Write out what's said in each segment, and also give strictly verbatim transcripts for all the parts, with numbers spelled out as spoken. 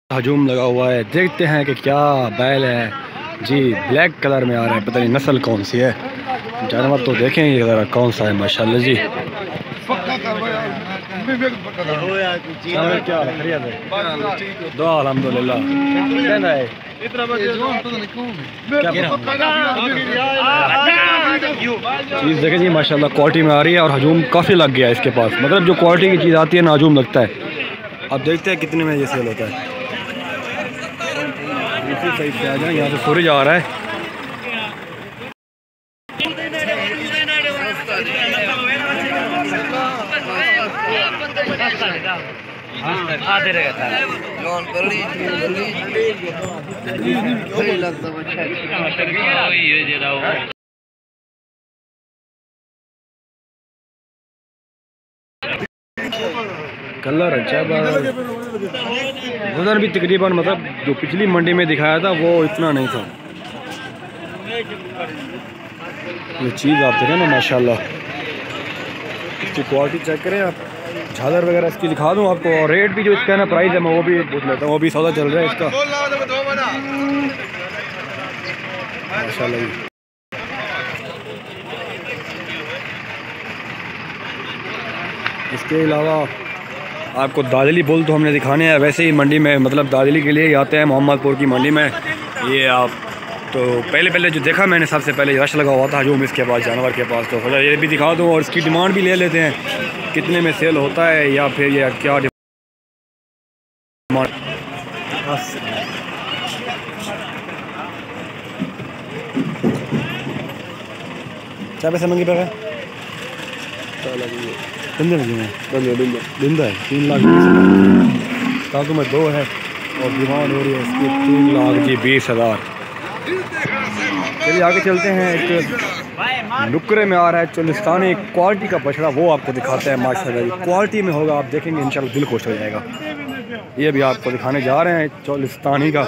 हजूम लगा हुआ है। देखते हैं कि क्या बैल है जी। ब्लैक कलर में आ रहा है, पता नहीं नस्ल कौन सी है। जानवर तो देखें ये ज़रा कौन सा है माशाल्लाह जी। क्या दुआ अल्हम्दुलिल्लाह। चीज़ देखें जी माशाल्लाह क्वालिटी में आ रही है और हजूम काफ़ी लग गया है इसके पास। मतलब जो क्वालिटी की चीज़ आती है ना हजूम लगता है। अब देखते हैं कितने में ये सेल होता है। दूसरी साइड से आ जाए, यहाँ से सूरज आ रहा है। कलर अच्छा है, वजन भी तकरीबन मतलब जो पिछली मंडी में दिखाया था वो इतना नहीं था। ये चीज़ आप देखें ना माशाल्लाह, इसकी क्वालिटी चेक करें आप। झालर वगैरह इसकी दिखा दूं आपको, और रेट भी जो इसका है ना प्राइस है मैं वो भी पूछ लेता हूँ। वो भी सौदा चल रहा है इसका माशाल्लाह जी। इसके अलावा आपको दादली बुल तो हमने दिखाने हैं। वैसे ही मंडी में मतलब दादली के लिए ही आते हैं मोहम्मदपुर की मंडी में। ये आप तो पहले पहले जो देखा मैंने सबसे पहले रश लगा हुआ था हजूम इसके पास, जानवर के पास। तो सोचा ये भी दिखा दूँ और इसकी डिमांड भी ले लेते हैं, कितने में सेल होता है या फिर ये क्या डिमांड। क्या पैसे मंगी पे बिंदा है तीन लाख बीस हज़ार ताकू में दो है और डिमांड हो रही है इसकी तीन लाख जी बीस हज़ार। चलिए आगे चलते हैं। एक नुकरे में आ रहा है चोलिस्तानी क्वालिटी का बछड़ा, वो आपको दिखाते हैं माशाल्लाह। क्वालिटी में होगा, आप देखेंगे इंशाल्लाह दिल खुश हो जाएगा। ये भी आपको दिखाने जा रहे हैं चोलिस्तानी का।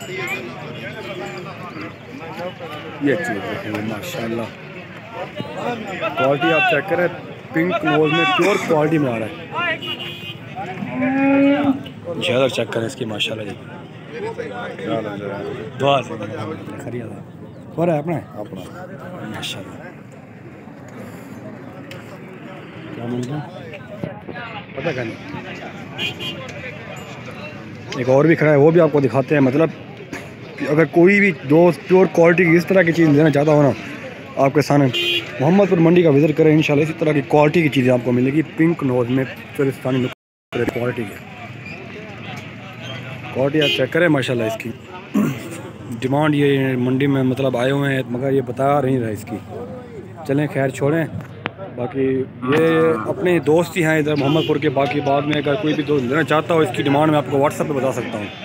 ये चीज़ देखेंगे माशाल्लाह, क्वालिटी आप चेक करें। पिंक नोज में प्योर क्वालिटी में आ रहा है। ज़्यादा चेक करें इसकी माशाल्लाह जी। दुआ से खरीदा हो रहा है अपना अपना माशाल्लाह। क्या मिलता पता क्या नहीं। एक और भी खड़ा है, वो भी आपको दिखाते हैं। मतलब अगर कोई भी दोस्त प्योर क्वालिटी की इस तरह की चीज़ लेना चाहता हो ना, आपके सामने मोहम्मदपुर मंडी का विज़िट करें। इंशाल्लाह इसी तरह की क्वालिटी की चीज़ें आपको मिलेगी। पिंक नोज में चोलिस्तानी क्वालिटी की क्वालिटी आप चेक करें माशाल्लाह। इसकी डिमांड ये मंडी में मतलब आए हुए हैं मगर ये बता नहीं रहा इसकी। चलें खैर छोड़ें। बाकी ये अपने दोस्त ही हैं इधर मोहम्मदपुर के। बाकी बाद में अगर कोई भी दोस्त लेना चाहता हो इसकी डिमांड मैं आपको व्हाट्सएप पे बता सकता हूँ,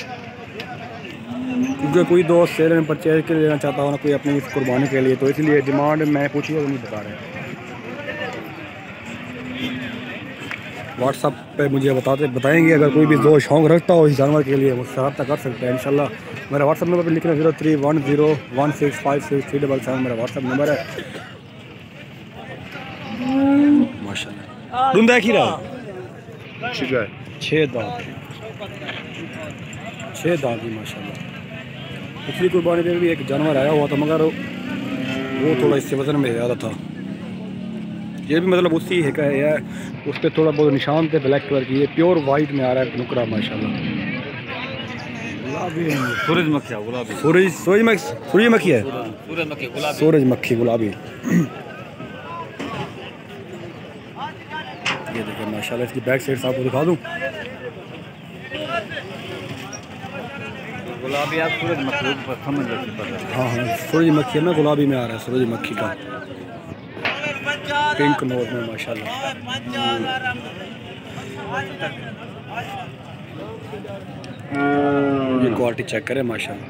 क्योंकि कोई दोस्त सेल में परचेज के लिए लेना चाहता हो ना कोई अपनी इस कुर्बानी के लिए, तो इसलिए डिमांड मैं पूछी वो नहीं बता रहे। व्हाट्सएप पे मुझे बताते बताएंगे। अगर कोई भी दोस्त शौक़ रखता हो इस जानवर के लिए वो रब्ता कर सकता है इंशाल्लाह। मेरा व्हाट्सएप नंबर पर लिखना zero three one zero one six five six three double seven मेरा व्हाट्सएप नंबर है। माशाल्लाह धुंधा खीरा छः दांत छः दांत की माशाल्लाह। पिछली कुर्बानी में भी एक जानवर आया हुआ था मगर वो थोड़ा इससे वजन में ज़्यादा था। ये भी मतलब उसी है का है, उस पर थोड़ा बहुत निशान थे ब्लैक कलर की। ये प्योर वाइट में आ रहा है नुकरा माशाल्लाह। गुलाबी सूरजमुखी गुलाबी सूरज सूरजमुखी सूरजमुखी है सूरजमुखी गुलाबी। ये देखिए माशाल्लाह इसकी बैक साइड आपको दिखा दूँ। गुलाबी आप सूरजमुखी समझ लो। हाँ हाँ सूरजमुखी में गुलाबी में आ रहा है सूरजमुखी का पिंक नोज में माशाल्लाह। ये क्वालिटी चेक करें माशाल्लाह।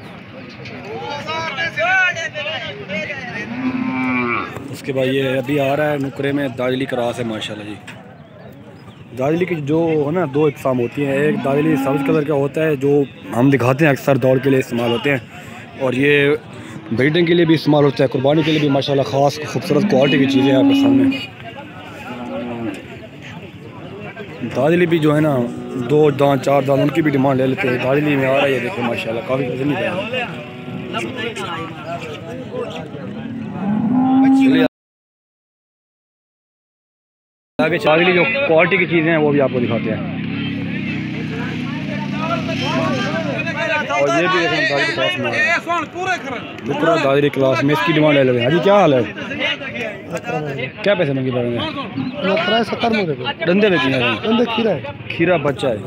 उसके बाद ये अभी आ रहा है नुकरे में दादली क्रॉस है माशाल्लाह जी। दादली की जो है ना दो इकसाम होती हैं। एक दादली सब्ज़ कलर का होता है जो हम दिखाते हैं अक्सर दौड़ के लिए इस्तेमाल होते हैं, और ये ब्रीडिंग के लिए भी इस्तेमाल होता है, कुर्बानी के लिए भी माशाल्लाह ख़ास खूबसूरत क्वालिटी की चीज़ें हैं आपके सामने। दादली भी जो है ना दो दांत चार दांत उनकी भी डिमांड ले लेते हैं। दादली में आ रहा है ये देखो माशाल्लाह काफ़ी वजन नहीं है। आगे दादली जो क्वालिटी की चीज़ें हैं वो भी आपको दिखाते हैं। और ये भी दादली क्लास में दुकरा दादली क्लास में इसकी डिमांड ले लेंगे। हाजी क्या हाल है? क्या पैसे मंगी पड़ेंगे? सत्तर में डंडे में किया डंडे खीरा है, खीरा बच्चा है।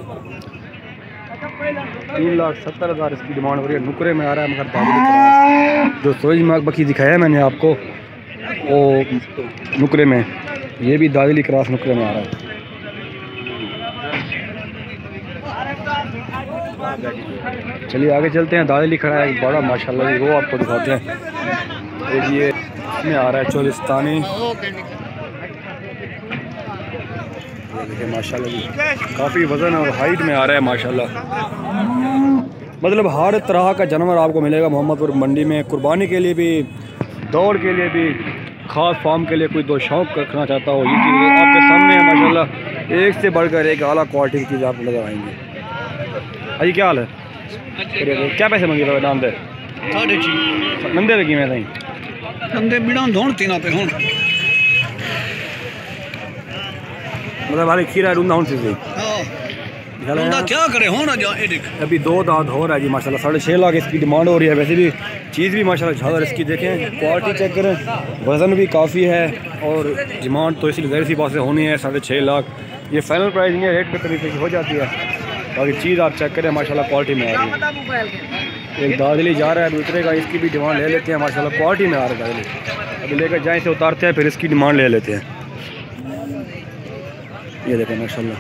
तीन लाख सत्तर हज़ार इसकी डिमांड हो रही है। नुकरे में आ रहा है मगर दादली क्लास जो सूरज मार्ग बकी दिखाया है मैंने आपको वो नुकरे में, ये भी दादली क्रास नुकरे में आ रहा है। चलिए आगे चलते हैं। दादली खड़ा है बड़ा माशाल्लाह जी, वो आपको दिखाते हैं। एक ये इसमें आ रहा है चोलिस्तानी, देखिए माशाल्लाह जी काफ़ी वज़न और हाइट में आ रहा है माशाल्लाह। मतलब हर तरह का जानवर आपको मिलेगा मोहम्मदपुर मंडी में। कुर्बानी के लिए भी, दौड़ के लिए भी, ख़ास फार्म के लिए कोई दो शौक़ रखना चाहता हो, ये चीज़ आपके सामने है माशाल्लाह। एक से बढ़कर एक आला क्वालिटी की चीज़ आपको नजर आएंगी। अजी क्या हाल है? क्या पैसे मंगे हुए नाम दे? साढ़े छी नंदे पे किमें सही नंदे बिना धोण तीना पे हुण मतलब वाली खीरा डूंदा हुन से हां क्या करे होना जा एडिक अभी दो दांत हो रहा है जी माशाल्लाह। साढ़े छः लाख इसकी डिमांड हो रही है। वैसे भी चीज़ भी माशाल्लाह झालर इसकी देखें, क्वालिटी चेक करें, वज़न भी काफ़ी है और डिमांड तो इसलिए ज़ाहिर सी बात से होनी है। साढ़े छः लाख ये फाइनल प्राइसिंग है, रेट पे तरीके की हो जाती है। बाकी चीज़ आप चेक करें माशाल्लाह क्वालिटी में आ रही है। एक दादली जा रहा है अभी उतरेगा, इसकी भी डिमांड ले लेते हैं माशाल्लाह क्वालिटी में आ रहा है दादली। अभी लेकर जाएँ से उतारते हैं फिर इसकी डिमांड ले लेते हैं। ये देखें माशाल्लाह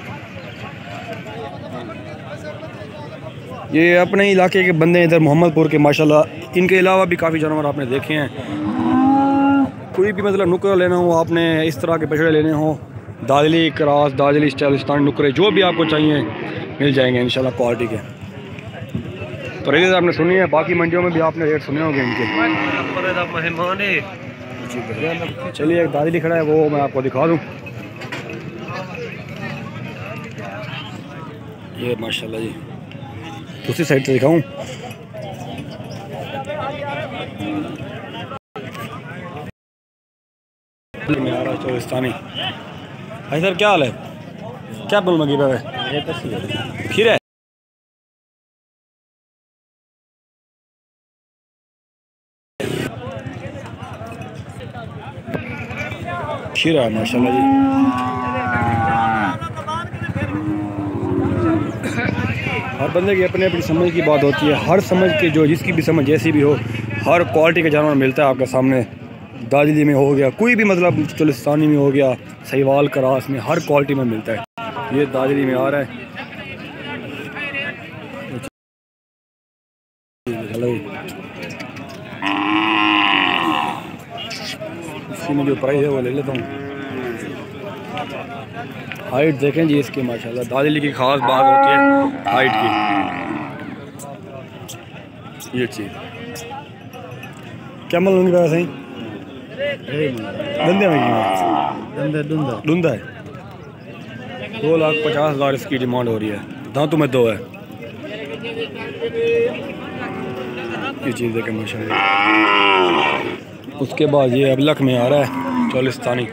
ये अपने इलाके के बंदे इधर मोहम्मदपुर के माशाल्लाह। इनके अलावा भी काफ़ी जानवर आपने देखे हैं। कोई भी मतलब नुकरा लेना हो आपने, इस तरह के बछड़े लेने हो, दादली क्रास, दादली चालिस्तान नुकरे जो भी आपको चाहिए मिल जाएंगे इंशाल्लाह क्वालिटी के। तो रेट आपने सुनी है, बाकी मंडियों में भी आपने रेट सुने होंगे इनके। चलिए एक दादली खड़ा है वो मैं आपको दिखा दूँ। ये माशाल्लाह जी दूसरी साइड से दिखाऊं। में आ रहा है चोलिस्तानी। भाई सर क्या हाल है? क्या बोल मंगी पे खीरा है? खीरा है माशाल्लाह जी। हर बंदे की अपनी अपनी समझ की बात होती है। हर समझ के जो जिसकी भी समझ जैसी भी हो, हर क्वालिटी का जानवर मिलता है आपके सामने। दादली में हो गया, कोई भी मतलब चोलिस्तानी में हो गया, सहीवाल क्रास में, हर क्वालिटी में मिलता है। ये दादली में आ रहा है। इसकी में जो प्राइस है वो ले लेता हूँ। हाइट देखें जी इसकी माशाल्लाह। दादली की खास बात होती है हाइट की। ये चीज़ क्या मतलब उनका सही धंधे में डंडे डुंदा डूंदा है। दो लाख पचास हज़ार इसकी डिमांड हो रही है। दांतों में दो है। ये चीज़ देखें माशाल्लाह। उसके बाद ये अबलख में आ रहा है चोलिस्तानी।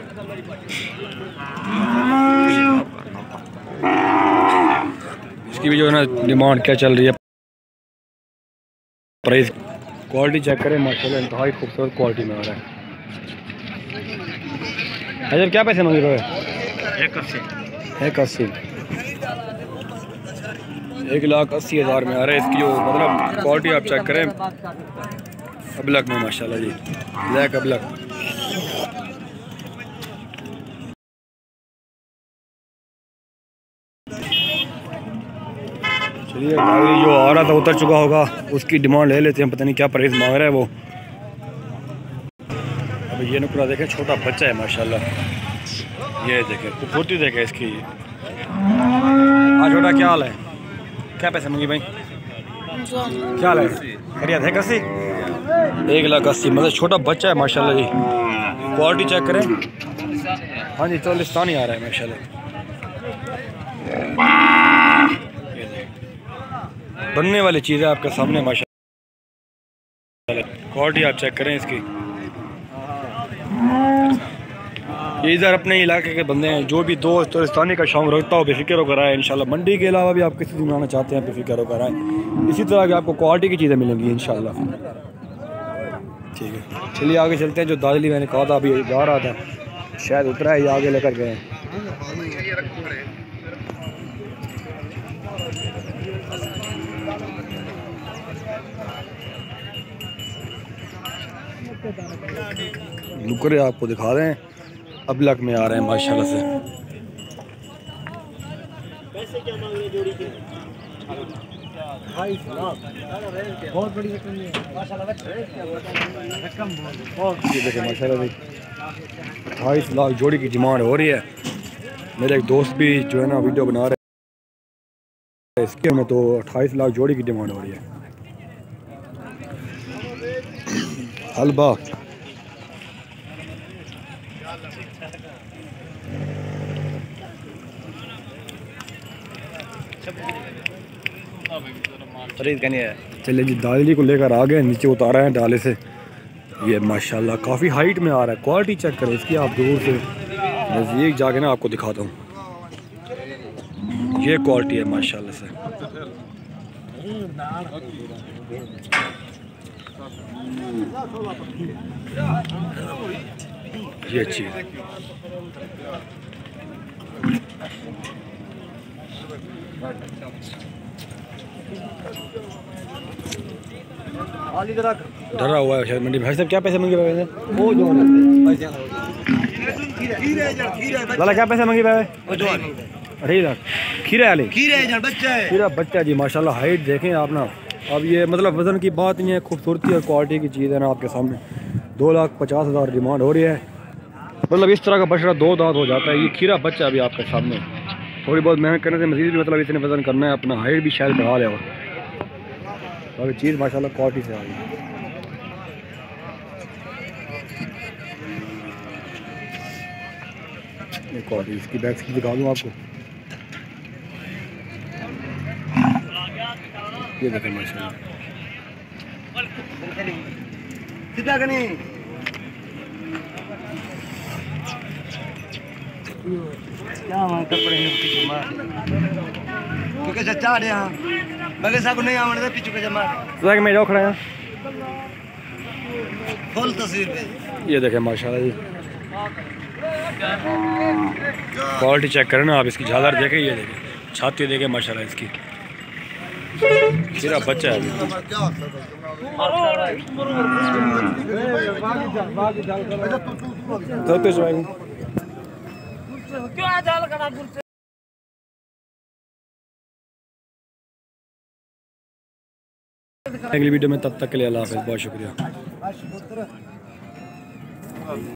इसकी भी जो है ना डिमांड क्या चल रही है, प्राइस, क्वालिटी चेक करें माशाल्लाह इंतहाई खूबसूरत क्वालिटी में आ रहा है। अच्छा क्या पैसे मांगे रहे? एक अस्सी एक अस्सी एक लाख अस्सी हज़ार में आ रहा है। इसकी जो मतलब क्वालिटी आप चेक करें अबलख में माशाल्लाह जी, ब्लैक अबलख। चलिए गाड़ी जो आ रहा था उतर चुका होगा, उसकी डिमांड ले लेते हैं। पता नहीं क्या प्राइस मांग रहा है वो। अभी ये नुकरा देखें, छोटा बच्चा है माशाल्लाह। ये देखें खूबसूरती देखें इसकी। हाँ छोटा क्या हाल है? क्या पैसे मंगी भाई? क्या हाल है? खैरियत है? अस्सी एक लाख अस्सी मतलब छोटा बच्चा है माशाल्लाह जी। क्वालिटी चेक करें। हाँ जी चोलिस्तानी आ रहा है माशाल्लाह। बनने वाली चीज़ है आपके सामने माशाल्लाह। क्वालिटी आप चेक करें इसकी। ये इधर अपने इलाके के बंदे हैं, जो भी दोस्त टूरिस्तानी का शौक रखता हो बेफिक्र होकर आए इंशाल्लाह। मंडी के अलावा भी आप किसी दिन आना चाहते हैं बेफिक्र होकर आए, इसी तरह की आपको क्वालिटी की चीज़ें मिलेंगी इंशाल्लाह। ठीक है, चलिए आगे चलते हैं। जो दादली मैंने कहा था अभी जा रहा था, शायद उतरा है, ये आगे लेकर गए। नुकरे आपको दिखा रहे हैं, अबलक में आ रहे हैं माशाल्लाह से। पैसे क्या मांग रहे जोड़ी के? बहुत बड़ी रकम है माशाल्लाह। ये देखिए माशाल्लाह भाई, अट्ठाईस लाख जोड़ी की डिमांड हो रही है। मेरे एक दोस्त भी जो है ना वीडियो बना रहे हैं इसके में, तो अट्ठाईस लाख जोड़ी की डिमांड हो रही है। हलबा चलिए जी, दादली को लेकर आ गए, नीचे उतारा है डाले से। ये माशाल्लाह काफ़ी हाइट में आ रहा है। क्वालिटी चेक करें इसकी, आप दूर से नज़दीक जाके ना आपको दिखाता हूँ। ये क्वालिटी है माशाल्लाह से। ये अच्छी है। डरा हुआ है शायद मंडी। भाई साहब क्या पैसे मंगे भाई? वो जो लाला क्या पैसे मंगे भाई? अरे यार खीरा वाले खीरा बच्चा है, खीरा बच्चा जी माशाल्लाह। हाइट देखें आप ना। अब ये मतलब वज़न की बात नहीं है, खूबसूरती और क्वालिटी की चीज़ है ना आपके सामने। दो लाख पचास हज़ार डिमांड हो रही है। मतलब इस तरह का बछड़ा दो दांत हो जाता है। ये खीरा बच्चा अभी आपके सामने। थोड़ी बहुत मेहनत करने से मज़ीद भी मतलब इसने वज़न करना है, अपना हाइट भी शायद बढ़ा ले। और बाकी चीज़ माशाल्लाह क्वालिटी से आ रही है। ये क्वालिटी इसकी बैग्स की दिखा दूँ आपको। ये देखें माशाल्लाह। क्या कपड़े क्योंकि सच्चा आ रहा मगर सब नहीं आने पिछू के जमा तो मैं जो खड़ा है फुल तस्वीर पे। ये देखें माशाल्लाह जी, क्वालिटी चेक करें ना आप इसकी। झालर देखें, ये देखें छाती देखें माशाल्लाह इसकी। मेरा बच्चा है अगली वीडियो में। तब तक के लिए अल्लाह हाफ़िज़, बहुत शुक्रिया।